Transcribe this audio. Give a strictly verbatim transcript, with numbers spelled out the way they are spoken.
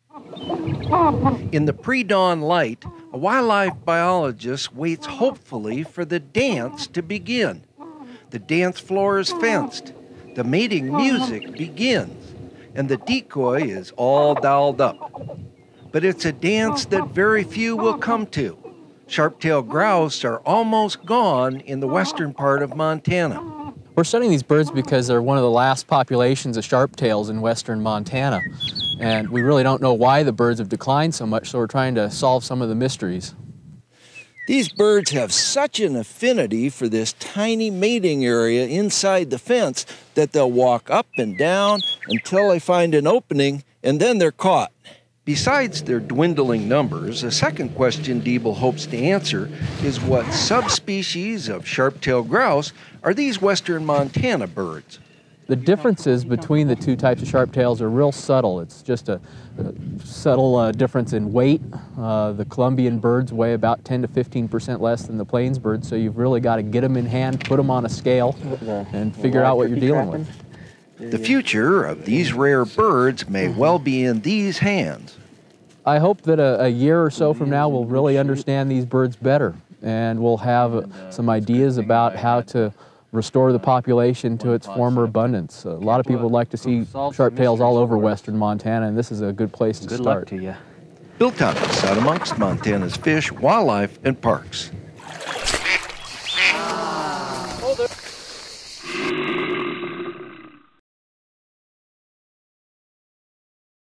In the pre-dawn light, a wildlife biologist waits hopefully for the dance to begin. The dance floor is fenced, the mating music begins, and the decoy is all dialed up. But it's a dance that very few will come to. Sharp-tailed grouse are almost gone in the western part of Montana. We're studying these birds because they're one of the last populations of sharp-tails in western Montana. And we really don't know why the birds have declined so much, so we're trying to solve some of the mysteries. These birds have such an affinity for this tiny mating area inside the fence that they'll walk up and down until they find an opening, and then they're caught. Besides their dwindling numbers, a second question Diebel hopes to answer is what subspecies of sharp-tailed grouse are these western Montana birds? The differences between the two types of sharp-tails are real subtle. It's just a, a subtle uh, difference in weight. Uh, the Columbian birds weigh about ten to fifteen percent less than the plains birds, so you've really got to get them in hand, put them on a scale, and figure out what you're dealing with. The future of these rare birds may well be in these hands. I hope that a, a year or so from now we'll really understand these birds better, and we'll have uh, some ideas about how to restore the population to its former abundance. A lot of people would like to see sharp-tails all over western Montana, and this is a good place to good start. Luck to you. Bill Thomas, out amongst Montana's fish, wildlife, and parks. Hold it.